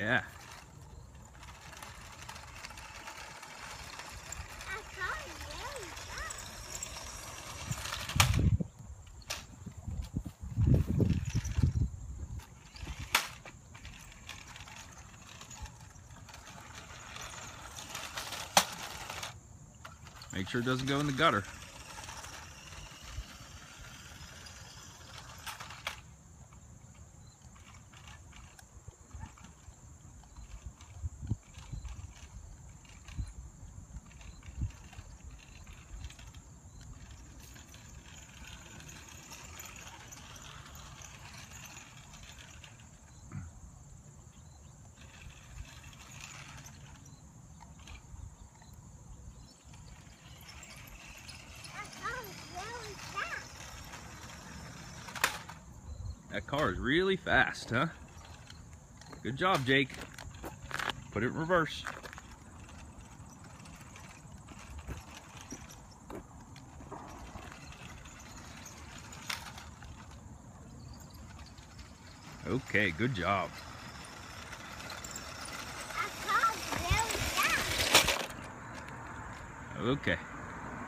Yeah. Make sure it doesn't go in the gutter. That car is really fast, huh? Good job, Jake. Put it in reverse. Okay, good job. Okay.